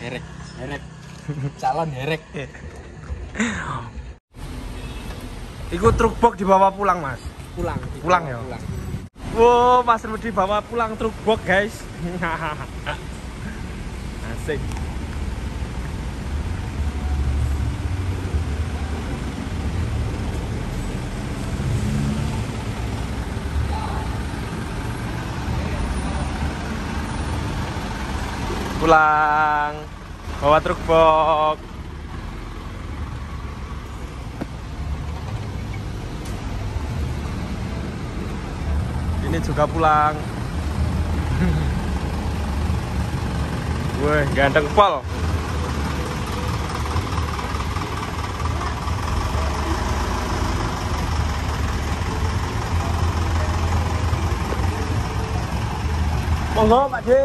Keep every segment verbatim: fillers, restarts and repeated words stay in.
Herek, herek. Calon herek. Iku truk box dibawa pulang, Mas. Pulang. Pulang ya. Pulang. Wow, Mas Rudi bawa pulang truk box, guys. Asik. Pulang bawa truk box. Ini juga pulang. Wih, ganteng pol. Monggo Pak De.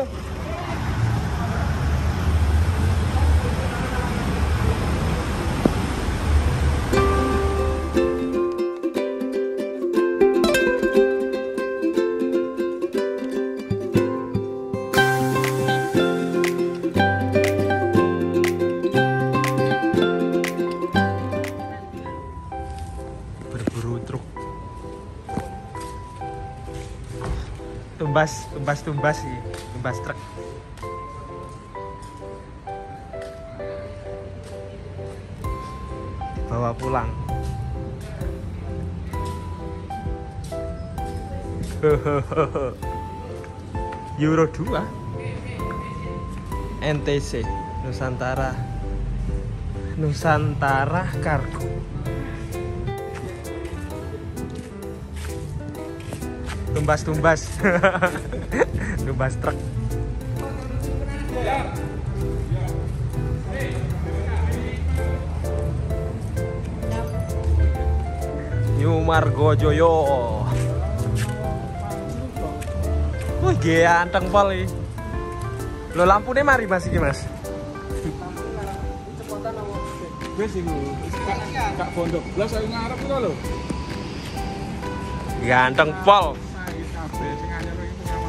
Berburu truk. Tumbas, tumbas, tumbas sih, tumbas truk. Bawa pulang. Euro dua N T C Nusantara Nusantara Kargo. Tumbas-tumbas. Tumbas truk. New Margojoyo. Wih, ganteng pol iki. Lho lampune mari Mas iki, Mas. Cepotan apa? Wis iku. Gak pondok blas ayo ngarep kok lho. Ganteng pol. Kabeh sing anyar iki pengaman.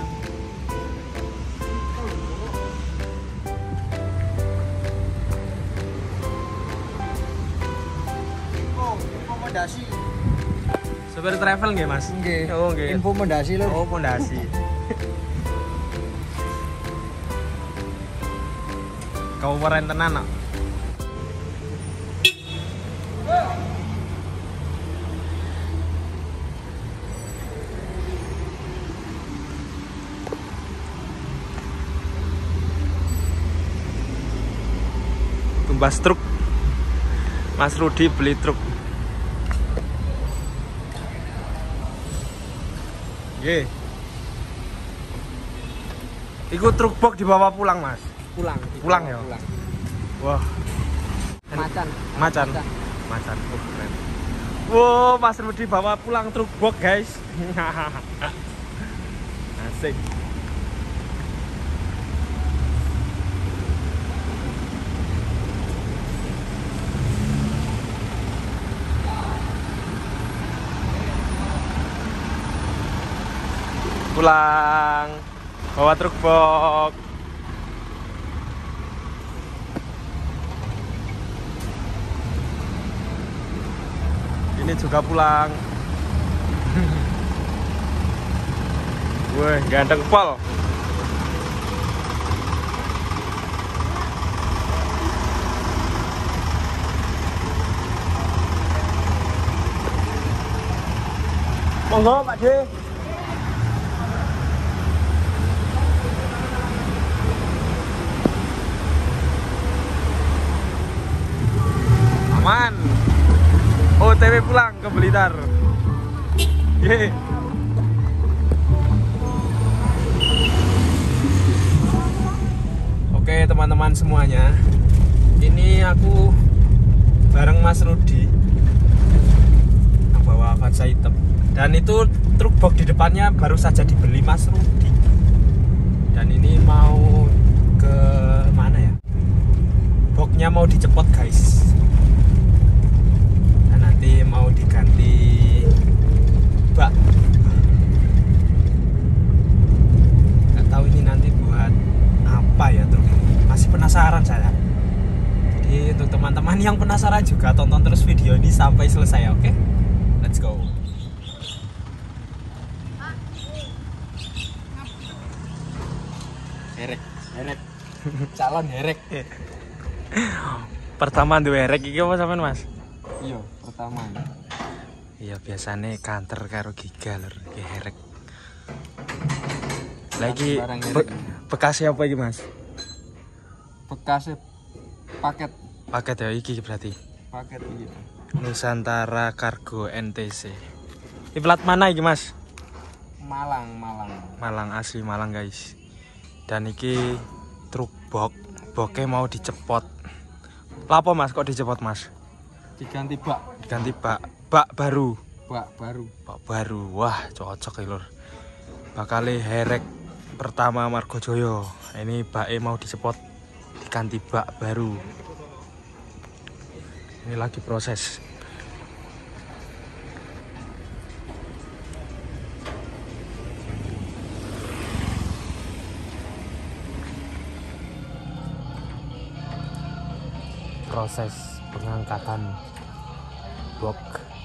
Oh, rekomendasi. Sopir travel nggih, Mas? Nggih. Oh, nggih. Info pondasi lho. Oh, pondasi. Kabupaten tenan kok. Tumbas truk. Mas Rudi beli truk. Ye. Iku truk box dibawa pulang, Mas. Pulang. Pulang ya? Pulang. Wah, Macan. macan. Macan. Oh, keren. Wow, Mas Rudi bawa pulang truk box, guys. Asik. Pulang bawa truk box. Ini juga pulang. Wih, ganteng pol. Monggo Pak De. Aman. O T W pulang ke Blitar. Ye. Oke teman-teman semuanya, ini aku bareng Mas Rudi yang bawa Avanza hitam. Dan itu truk box di depannya baru saja dibeli Mas Rudi. Dan ini mau ke mana ya? Boxnya mau dicepot guys. Dan nanti mau diganti bak. Gak tahu ini nanti buat apa ya truk ini. Masih penasaran. penasaran saya. Jadi untuk teman-teman yang penasaran juga tonton terus video ini sampai selesai, oke? Let's go. Herek, herek. Calon herek. Pertama duwe herek iki apa sampean, Mas? Iya, pertama. Iya, biasanya kanter karo giga lur, iki herek. Lagi Barang be herek. bekas apa iki, Mas? Bekasnya paket, Paket ya iki berarti. paket iya. Nusantara Cargo N T C. Ini plat mana iki, Mas? Malang, Malang. Malang, asli Malang, guys. Dan iki truk box, boke mau dicepot. Lapo, Mas, kok dicepot, Mas? Diganti bak, Ganti bak, bak baru. bak baru. Bak baru. Wah, cocok ya, Lur. Bakale herek pertama Margojoyo. Ini bake mau dicepot, diganti bak baru. Ini lagi proses. Proses pengangkatan box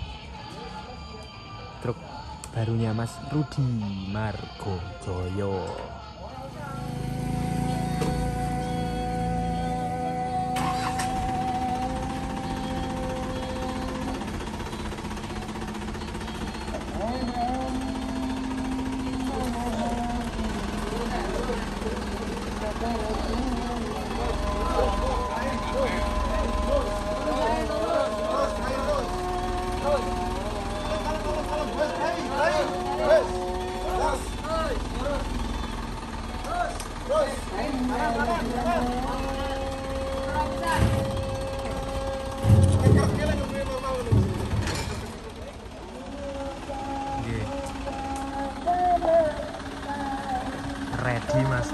truk barunya Mas Rudi Margojoyo. Ready, Mas.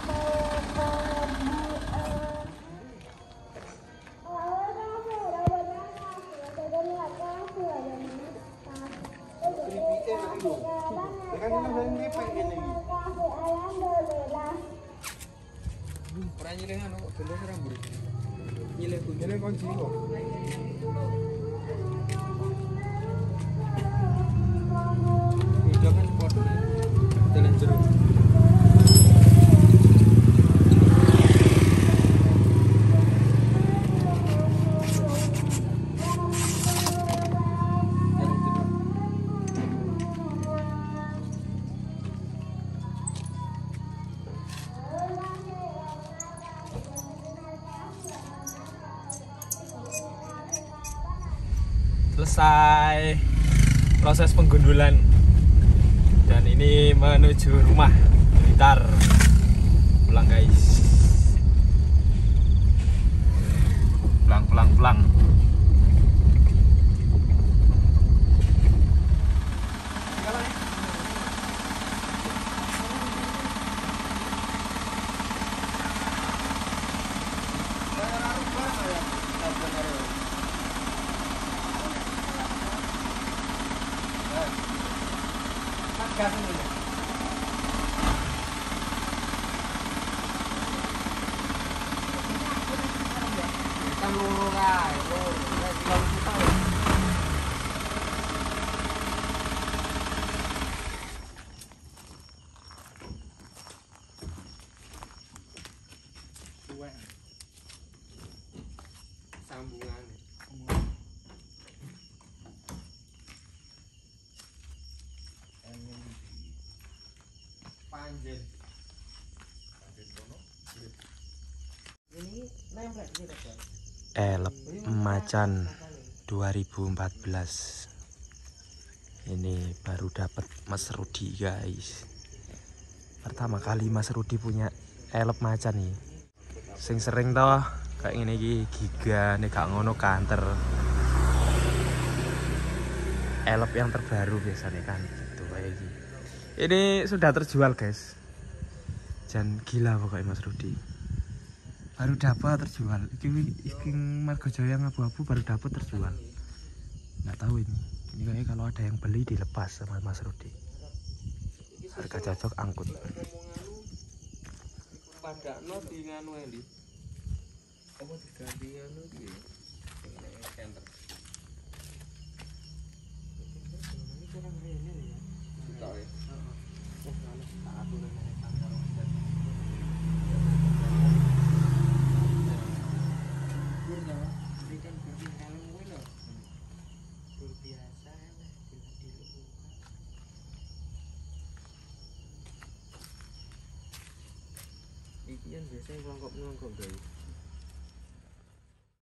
Ora nyileh anu kok gendong rambut. Nyileh ku nyileh kunci kok. Video kan foto dalan jero. Selesai proses penggundulan dan ini menuju rumah. Bentar pulang, guys. Pulang pulang pulang. Sambungan. Panjen. Ini nempel gitu, Pak. Elep Macan dua ribu empat belas. Ini baru dapat Mas Rudi, guys. Pertama kali Mas Rudi punya elep macan nih. Sing sering toh kayak ngene iki giga nek gak ngono kanter. Elep yang terbaru biasanya kan gitu kayak gini. Ini sudah terjual, guys. Jan gila pokoknya Mas Rudi. Baru dapat terjual. Iki iki Margojoyo yang abu-abu baru dapat terjual. Nggak tahu ini. Ini kayaknya kalau ada yang beli dilepas sama Mas Rudi. Harga cocok angkut. Padakno di nganu endi? Apa diganti anu iki ya? Ini center. Ini kurang ini ya. Kita ya. Heeh. Oh, kalau tak atur ini tanggal dan kurna, berikan berikan kalung gue loh. Luar biasa ya, bila dilakukan. Iki kan biasanya ngelongkok-ngelongkok guys.